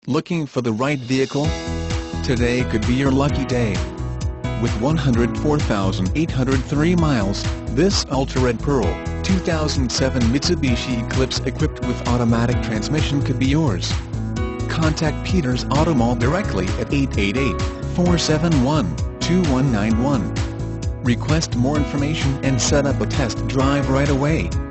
Looking for the right vehicle? Today could be your lucky day. With 104,803 miles, this Ultra-Red Pearl 2007 Mitsubishi Eclipse equipped with automatic transmission could be yours. Contact Peters Auto Mall directly at 888-471-2191. Request more information and set up a test drive right away.